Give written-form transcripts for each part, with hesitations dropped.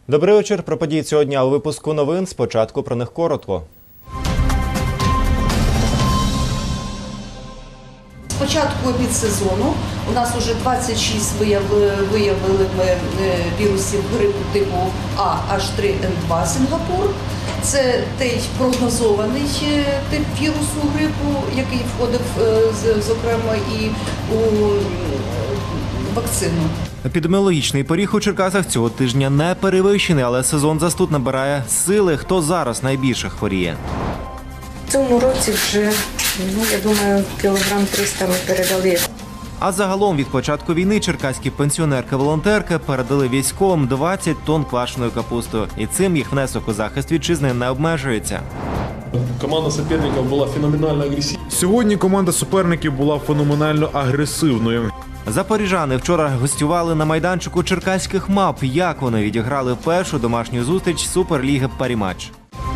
Добрий вечір. Про події цього дня у випуску новин. Спочатку про них коротко. З початку підсезону у нас вже 26 виявили вірусів грипу типу А/H3N2 Сінгапур. Це той прогнозований тип вірусу грипу, який входив, зокрема, і у вакцину. Епідеміологічний поріг у Черкасах цього тижня не перевищений, але сезон застуд набирає сили. Хто зараз найбільше хворіє? В цьому році вже, я думаю, кілограм 300 ми передали. А загалом від початку війни черкаські пенсіонерки-волонтерки передали військовим 20 тонн квашеної капусти. І цим їх внесок у захист вітчизни не обмежується. Команда суперників була феноменально агресивною. Сьогодні команда суперників була феноменально агресивною. Запоріжани вчора гостювали на майданчику черкаських МАП. Як вони відіграли першу домашню зустріч Суперліги «Паріматч».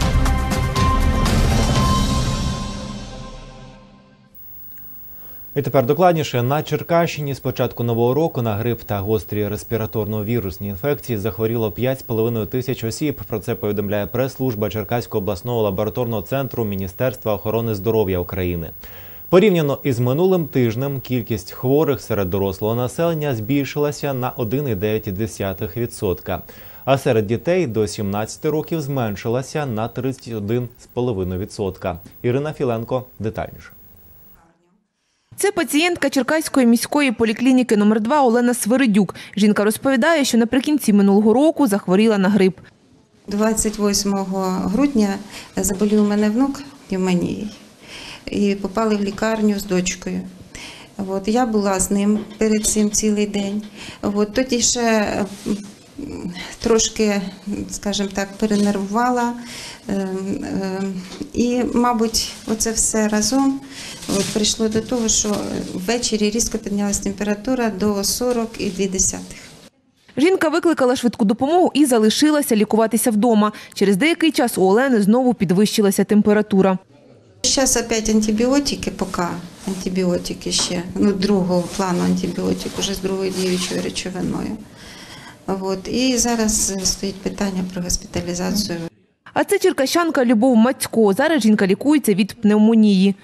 І тепер докладніше. На Черкащині з початку нового року на грип та гострі респіраторно-вірусні інфекції захворіло 5,5 тисяч осіб. Про це повідомляє прес-служба Черкаського обласного лабораторного центру Міністерства охорони здоров'я України. Порівняно із минулим тижнем кількість хворих серед дорослого населення збільшилася на 1,9%, а серед дітей до 17 років зменшилася на 31,5%. Ірина Філенко детальніше. Це пацієнтка Черкаської міської поліклініки номер 2 Олена Свиридюк. Жінка розповідає, що наприкінці минулого року захворіла на грип. 28 грудня заболів у мене внук пневмонією і попали в лікарню з дочкою. Я була з ним перед цим цілий день. Тоді ще трошки, скажімо так, перенервувала. І, мабуть, оце все разом прийшло до того, що ввечері різко піднялася температура до 40,2. Жінка викликала швидку допомогу і залишилася лікуватися вдома. Через деякий час у Олени знову підвищилася температура. Зараз опять антибіотики, поки антибіотики ще, другого плану антибіотик, уже з другою діючою речовиною. І зараз стоїть питання про госпіталізацію. А це черкащанка Любов Мацько. Зараз жінка лікується від пневмонії.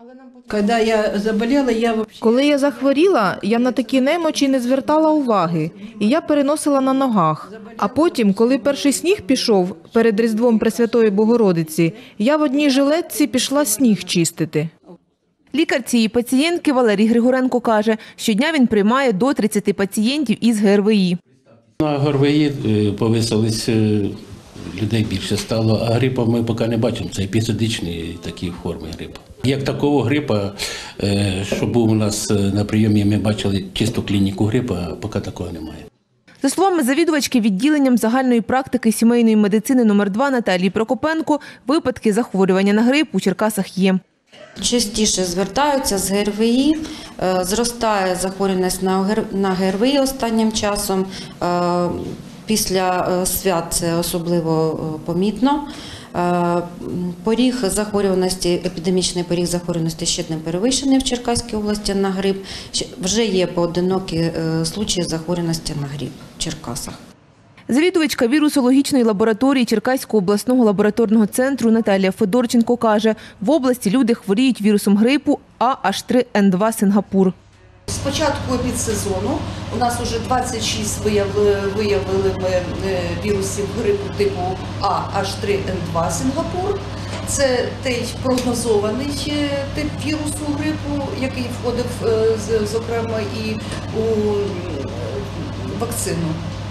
Коли я захворіла, я на такі немочі не звертала уваги, і я переносила на ногах. А потім, коли перший сніг пішов перед Різдвом Пресвятої Богородиці, я в одній жилетці пішла сніг чистити. Лікар цієї пацієнтки Валерій Григоренко каже, щодня він приймає до 30 пацієнтів із ГРВІ. На ГРВІ повисились, людей більше стало, а грипа ми поки не бачимо. Це епізодичні такі форми грипу. Як такого грипа, що був у нас на прийомі, ми бачили чисту клініку грипа, а поки такого немає. За словами завідувачки відділенням загальної практики сімейної медицини номер 2 Наталії Прокопенко, випадки захворювання на грип у Черкасах є. Частіше звертаються з ГРВІ, зростає захворюваність на ГРВІ останнім часом. Після свят це особливо помітно. Поріг захворюваності, епідемічний поріг захворюваності ще не перевищений в Черкаській області на грип. Вже є поодинокі случаї захворюваності на грип в Черкасах. Завідувачка вірусологічної лабораторії Черкаського обласного лабораторного центру Наталія Федорченко каже, в області люди хворіють вірусом грипу А/H3N2 Сінгапур. З початку підсезону у нас вже 26 виявили вірусів грипу типу А/H3N2 Сінгапур. Це той прогнозований тип вірусу грипу, який входив, зокрема, і у вакцину.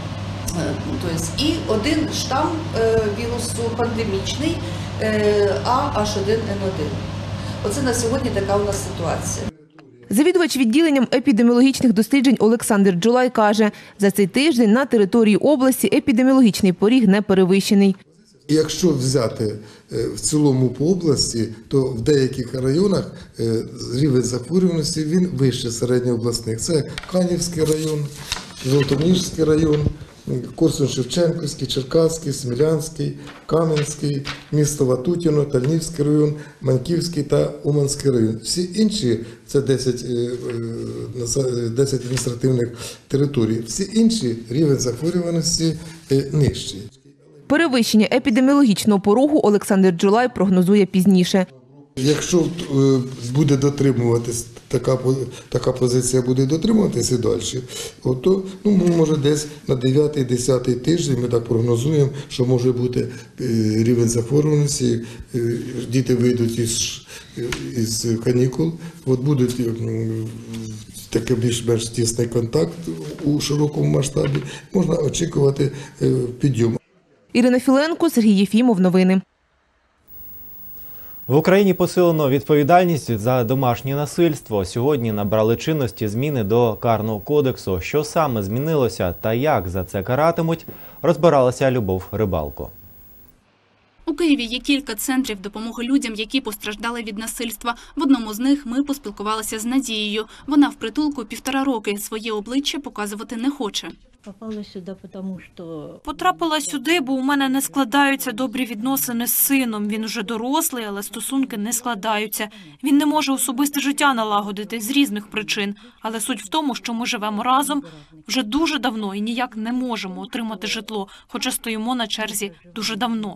І один штам вірусу пандемічний А/H1N1. Оце на сьогодні така у нас ситуація. Завідувач відділенням епідеміологічних досліджень Олександр Джулай каже, за цей тиждень на території області епідеміологічний поріг не перевищений. Якщо взяти в цілому по області, то в деяких районах рівень захворюваності він вище середньообласних. Це Канівський район, Золотоніжський район, Корсунь-Шевченківський, Черкаський, Смілянський, Кам'янський, місто Ватутіно, Тальнівський район, Маньківський та Уманський район. Всі інші – це 10 адміністративних територій. Всі інші рівень захворюваності нижчий. Перевищення епідеміологічного порогу Олександр Джулай прогнозує пізніше. Якщо буде дотримуватись, така позиція буде дотримуватися і далі, то може десь на 9-10 тиждень ми так прогнозуємо, що може бути рівень захворюваності, діти вийдуть із канікул, будуть такий більш-менш тісний контакт у широкому масштабі, можна очікувати підйом. Ірина Філенко, Сергій Єфімов. Новини. В Україні посилено відповідальність за домашнє насильство. Сьогодні набрали чинності зміни до Карного кодексу. Що саме змінилося та як за це каратимуть, розбиралася Любов Рибалко. У Києві є кілька центрів допомоги людям, які постраждали від насильства. В одному з них ми поспілкувалися з Надією. Вона в притулку 1,5 роки. Своє обличчя показувати не хоче. Потрапила сюди, бо у мене не складаються добрі відносини з сином. Він уже дорослий, але стосунки не складаються. Він не може особисте життя налагодити з різних причин. Але суть в тому, що ми живемо разом вже дуже давно і ніяк не можемо отримати житло, хоча стоїмо на черзі дуже давно.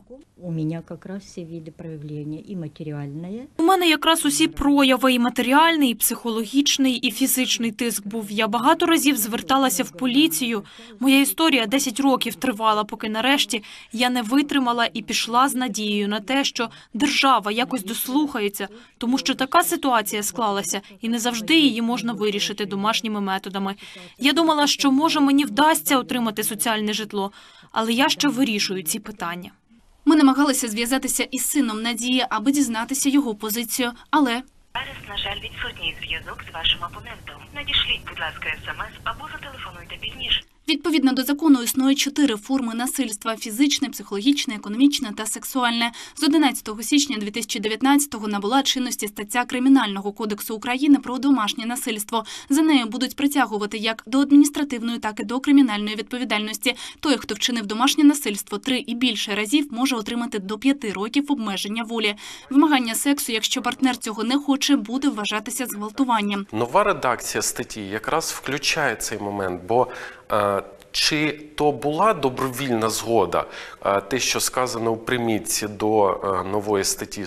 У мене якраз усі прояви – і матеріальний, і психологічний, і фізичний тиск був. Я багато разів зверталася в поліцію. Моя історія 10 років тривала, поки нарешті я не витримала і пішла з надією на те, що держава якось дослухається, тому що така ситуація склалася, і не завжди її можна вирішити домашніми методами. Я думала, що, може, мені вдасться отримати соціальне житло, але я ще вирішую ці питання. Ми намагалися зв'язатися із сином Надії, аби дізнатися його позицію, але... Зараз, на жаль, відсутній зв'язок з вашим абонентом. Надішліть, будь ласка, смс або зателефонуйте пізніше. Відповідно до закону існує 4 форми насильства – фізичне, психологічне, економічне та сексуальне. З 11 січня 2019-го набула чинності стаття Кримінального кодексу України про домашнє насильство. За нею будуть притягувати як до адміністративної, так і до кримінальної відповідальності. Той, хто вчинив домашнє насильство 3 і більше разів, може отримати до 5 років обмеження волі. Вимагання сексу, якщо партнер цього не хоче, буде вважатися зґвалтуванням. Нова редакція статті якраз включає цей момент, бо чи то була добровільна згода, те, що сказано у примітці до нової статті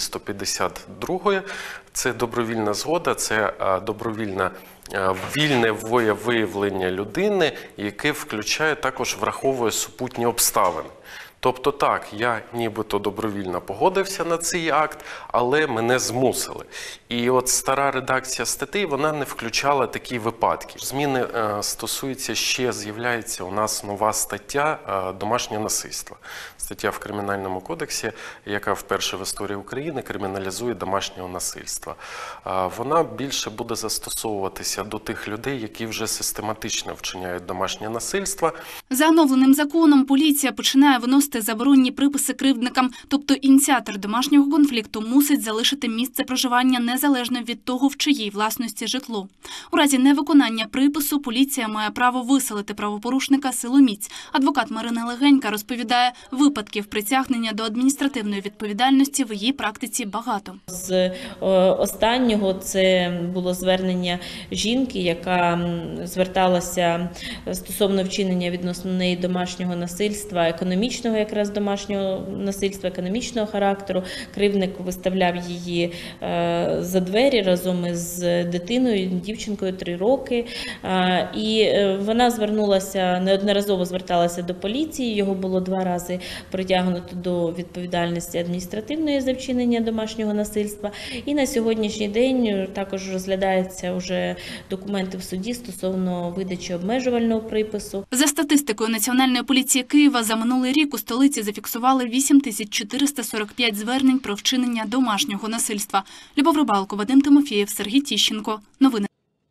152, це добровільна згода, це добровільне вільне волевиявлення людини, яке включає, також враховує супутні обставини. Тобто так, я нібито добровільно погодився на цей акт, але мене змусили. І от стара редакція статей, вона не включала такі випадки. Зміни стосуються, ще з'являється у нас нова стаття «Домашнє насильство». Стаття в Кримінальному кодексі, яка вперше в історії України криміналізує домашнього насильства. Вона більше буде застосовуватися до тих людей, які вже систематично вчиняють домашнє насильство. За оновленим законом поліція починає виносити заборонні приписи кривдникам, тобто ініціатор домашнього конфлікту мусить залишити місце проживання незалежно від того, в чиїй власності житло. У разі невиконання припису поліція має право виселити правопорушника силоміць. Адвокат Марина Легенька розповідає, випадків притягнення до адміністративної відповідальності в її практиці багато. З останнього це було звернення жінки, яка зверталася стосовно вчинення відносно неї домашнього насильства, економічного якраз домашнього насильства, економічного характеру. Кривдник виставляв її за двері разом із дитиною, дівчинкою 3 роки. І вона неодноразово зверталася до поліції, його було 2 рази притягнуто до відповідальності адміністративної за вчинення домашнього насильства. І на сьогоднішній день також розглядаються вже документи в суді стосовно видачі обмежувального припису. За статистикою Національної поліції Києва, за минулий рік у столиці зафіксували 8445 звернень про вчинення домашнього насильства. Любов Рибалко, Вадим Тимофєєв, Сергій Тіщенко. Новини.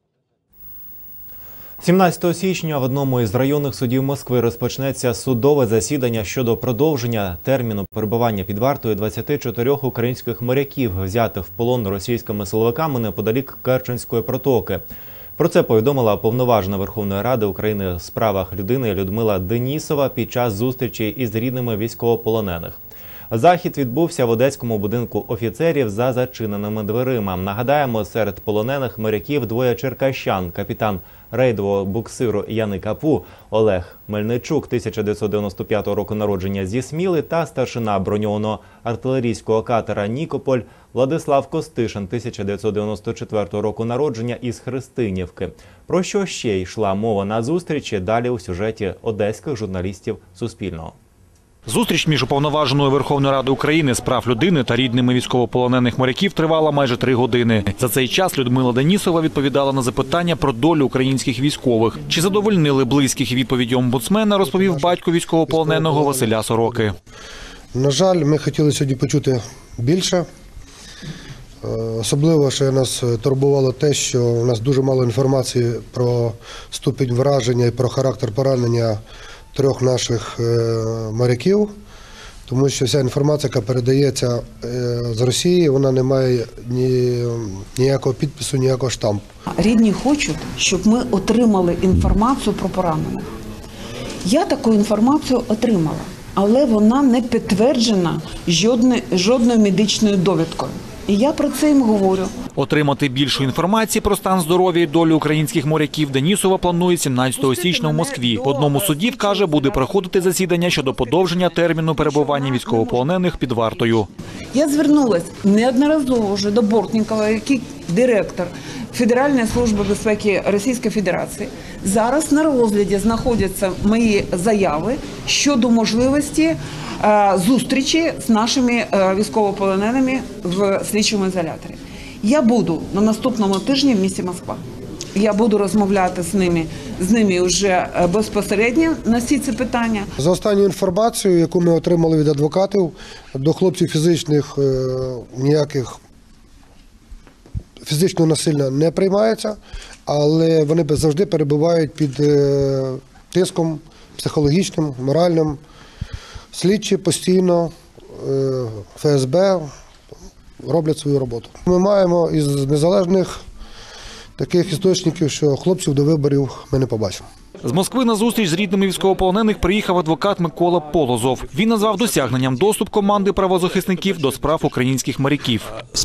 17 січня в одному із районних судів Москви розпочнеться судове засідання щодо продовження терміну перебування під вартою 24 українських моряків, взятих в полон російськими силовиками неподалік Керченської протоки. Про це повідомила Уповноважена Верховної Ради України з правах людини Людмила Денісова під час зустрічі із рідними військовополонених. Захід відбувся в Одеському будинку офіцерів за зачиненими дверима. Нагадаємо, серед полонених моряків двоє черкащан – капітан рейдового буксиру Яни Капу Олег Мельничук, 1995 року народження зі Сміли, та старшина броньованого артилерійського катера «Нікополь» Владислав Костишин, 1994 року народження із Христинівки. Про що ще йшла мова на зустрічі, далі у сюжеті одеських журналістів Суспільного. Зустріч між Уповноваженою Верховної Ради України з прав людини та рідними військовополонених моряків тривала майже 3 години. За цей час Людмила Денісова відповідала на запитання про долю українських військових. Чи задовольнили близьких відповіді омбудсмена, розповів батько військовополоненого Василя Сороки. На жаль, ми хотіли сьогодні почути більше. Особливо, що нас турбувало те, що у нас дуже мало інформації про ступінь враження і про характер поранення 3 наших моряків, тому що вся інформація, яка передається з Росії, вона не має ніякого підпису, ніякого штампу. Рідні хочуть, щоб ми отримали інформацію про поранених. Я таку інформацію отримала, але вона не підтверджена жодною медичною довідкою. І я про це їм говорю. Отримати більшу інформації про стан здоров'я і долю українських моряків Денісова планує 17 січня в Москві. В одному з судів, каже, буде проходити засідання щодо подовження терміну перебування військовополонених під вартою. Я звернулася неодноразово вже до Бортнікова, який директор Федеральної служби безпеки Російської Федерації. Зараз на розгляді знаходяться мої заяви щодо можливості зустрічі з нашими військовополоненими в слідчому ізоляторі. Я буду на наступному тижні в місті Москва. Я буду розмовляти з ними вже безпосередньо на всі ці питання. За останню інформацію, яку ми отримали від адвокатів, до хлопців фізичних ніяких фізичного насилля не приймається, але вони завжди перебувають під тиском психологічним, моральним. Слідчі постійно, ФСБ роблять свою роботу. Ми маємо із незалежних таких істочників, що хлопців до виборів ми не побачимо. З Москви на зустріч з рідними військовополонених приїхав адвокат Микола Полозов. Він назвав досягненням доступ команди правозахисників до справ українських моряків.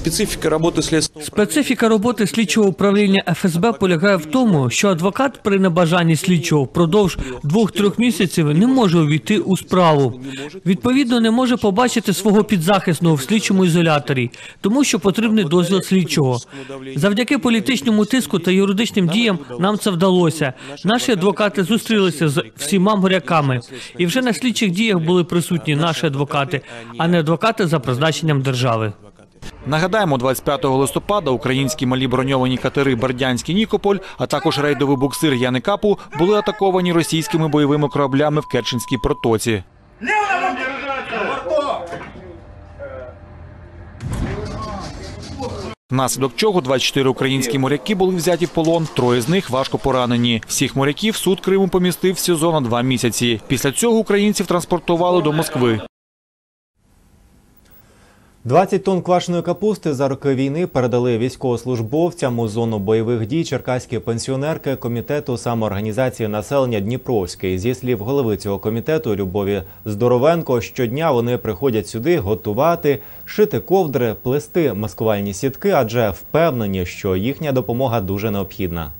Специфіка роботи слідчого управління ФСБ полягає в тому, що адвокат при небажанні слідчого впродовж 2-3 місяців не може увійти у справу. Відповідно, не може побачити свого підзахисного в слідчому ізоляторі, тому що потрібний дозвіл слідчого. Завдяки політичному тиску та юридичним діям нам це вдалося. Наші адвокати зустрілися з всіма моряками. І вже на слідчих діях були присутні наші адвокати, а не адвокати за призначенням держави. Нагадаємо, 25 листопада українські малі броньовані катери «Бердянський Нікополь», а також рейдовий буксир Яни Капу були атаковані російськими бойовими кораблями в Керченській протоці. Внаслідок чого 24 українські моряки були взяті в полон, 3 з них важко поранені. Всіх моряків суд Криму помістив в СІЗО на 2 місяці. Після цього українців транспортували до Москви. 20 тонн квашеної капусти за роки війни передали військовослужбовцям у зону бойових дій черкаські пенсіонерки Комітету самоорганізації населення Дніпровський. Зі слів голови цього комітету Любові Здоровенко, щодня вони приходять сюди готувати, шити ковдри, плести маскувальні сітки, адже впевнені, що їхня допомога дуже необхідна.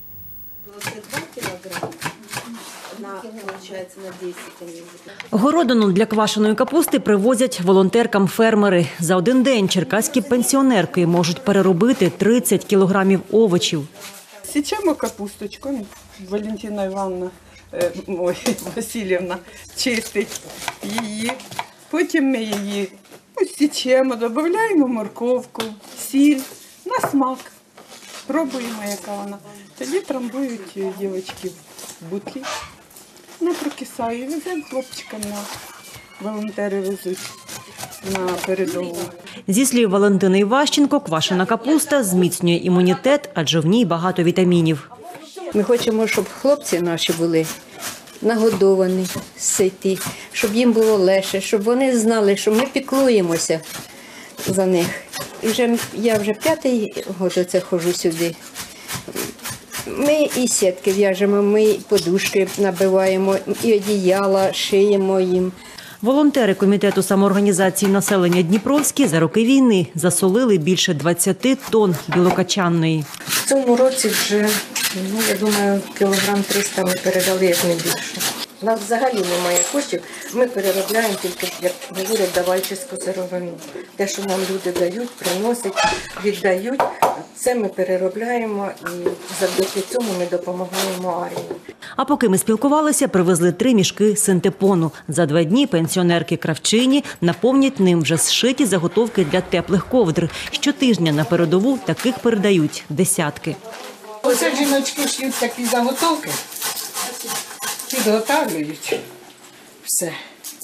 Городину для квашеної капусти привозять волонтеркам фермери. За один день черкаські пенсіонерки можуть переробити 30 кілограмів овочів. Січемо капусточку, Валентина Івановна, Васильівна чистить її. Потім ми її посічемо, додаємо морковку, сіль на смак. Пробуємо, яка вона. Тоді трамбують дівчатки в бутлі. Вона прокисає і веземо хлопчикам волонтери везуть на передову. Зі слів Валентини Іващенко, квашена капуста зміцнює імунітет, адже в ній багато вітамінів. Ми хочемо, щоб хлопці наші були нагодовані, ситі, щоб їм було легше, щоб вони знали, що ми піклуємося за них. І я вже 5-й год оце ходжу сюди. Ми і сітки в'яжемо, ми і подушки набиваємо, і одіяла, шиємо їм. Волонтери Комітету самоорганізації населення Дніпровський за роки війни засолили більше 20 тонн білокачанної. В цьому році вже, я думаю, кілограм 300 ми передали, як не більше. У нас взагалі немає коштів, ми переробляємо тільки, як говорять, давальчиську сировину. Те, що нам люди дають, приносять, віддають, це ми переробляємо і завдяки цьому ми допомагаємо армії. А поки ми спілкувалися, привезли 3 мішки синтепону. За 2 дні пенсіонерки-кравчині наповнять ним вже зшиті заготовки для теплих ковдр. Щотижня на передову таких передають десятки. Оце жіночки ш'ють такі заготовки, підготовлюють все.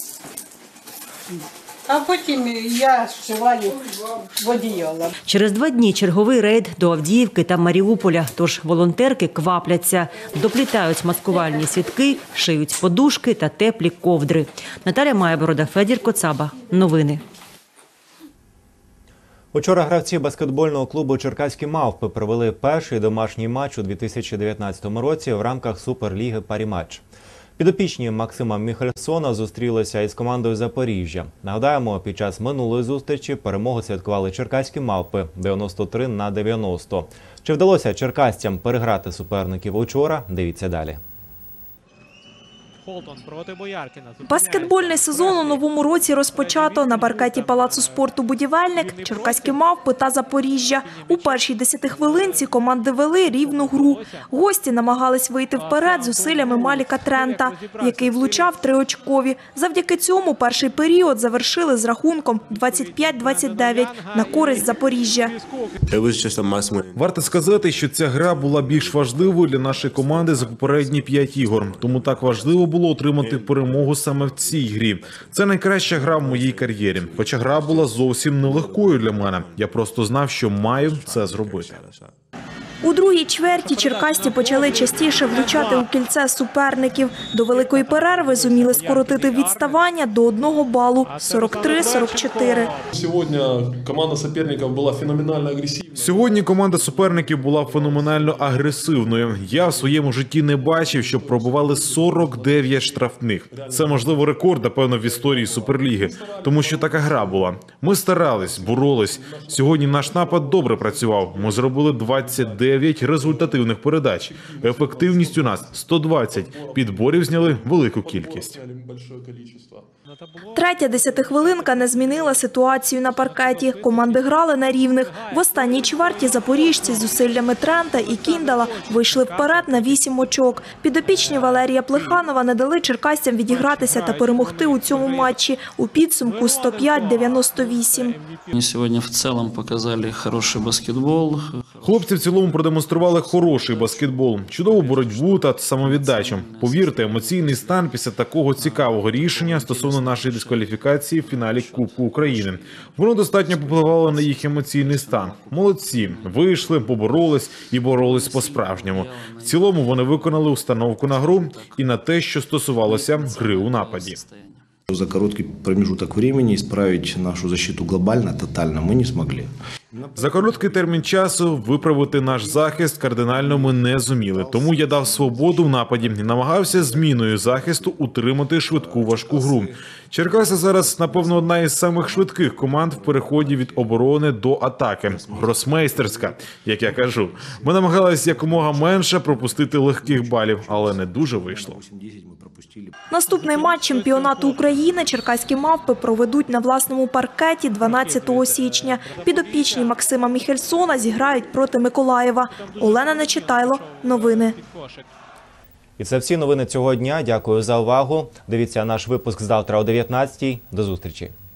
А потім я зшиваю одіяло. Через 2 дні черговий рейд до Авдіївки та Маріуполя. Тож волонтерки квапляться, доплітають маскувальні сітки, шиють подушки та теплі ковдри. Наталя Майборода, Федір Коцаба. Новини. Учора гравці баскетбольного клубу «Черкаські мавпи» провели перший домашній матч у 2019 році в рамках Суперліги «Паріматч». Підопічні Максима Міхельсона зустрілися із командою Запоріжжя. Нагадаємо, під час минулої зустрічі перемогу святкували черкаські мавпи 93-90. Чи вдалося черкасцям переграти суперників учора? Дивіться далі. Баскетбольний сезон у новому році розпочато на паркеті Палацу спорту «Будівельник», черкаські мавпи та Запоріжжя. У першій 10 хвилинці команди вели рівну гру. Гості намагались вийти вперед зусиллями Маліка Трента, який влучав 3-очкові. Завдяки цьому перший період завершили з рахунком 25-29 на користь Запоріжжя. Варто сказати, що ця гра була більш важливою для нашої команди за попередні 5 ігор. Тому так важливо було отримати перемогу саме в цій грі. Це найкраща гра в моїй кар'єрі. Хоча гра була зовсім нелегкою для мене. Я просто знав, що маю це зробити. У другій чверті черкасці почали частіше влучати у кільце суперників. До великої перерви зуміли скоротити відставання до 1 балу – 43-44. Сьогодні команда суперників була феноменально агресивною. Я в своєму житті не бачив, щоб пробували 49 штрафних. Це, можливо, рекорд, напевно, в історії Суперліги. Тому що така гра була. Ми старались, боролись. Сьогодні наш напад добре працював. Ми зробили 29 результативних передач. Ефективність у нас 120. Підборів зняли велику кількість. Третя 10-хвилинка не змінила ситуацію на паркеті. Команди грали на рівних. В останній чверті запоріжці з зусиллями Трента і Кіндала вийшли вперед на 8 очок. Підопічні Валерія Плеханова не дали черкасцям відігратися та перемогти у цьому матчі. У підсумку 105-98. Сьогодні в цілому показали хороший баскетбол. Хлопці в цілому продемонстрували хороший баскетбол, чудову боротьбу та самовіддачу. Повірте, емоційний стан після такого цікавого рішення стосовно нашої дискваліфікації в фіналі Кубку України. Воно достатньо попливало на їх емоційний стан. Молодці. Вийшли, поборолись і боролись по-справжньому. В цілому вони виконали установку на гру і на те, що стосувалося гри у нападі. За короткий промежуток времени исправить нашу защиту глобально, тотально мы не смогли. За короткий термін часу виправити наш захист кардинально ми не зуміли. Тому я дав свободу в нападі і намагався зміною захисту утримати швидку важку гру. Черкаси зараз, напевно, одна із самих швидких команд в переході від оборони до атаки. Гросмейстерська, як я кажу. Ми намагалися якомога менше пропустити легких балів, але не дуже вийшло. Наступний матч чемпіонату України черкаські мавпи проведуть на власному паркеті 12 січня. Підопічні Максима Міхельсона зіграють проти Миколаєва. Олена Нечитайло. Новини. І це всі новини цього дня. Дякую за увагу. Дивіться наш випуск завтра о 19-й. До зустрічі.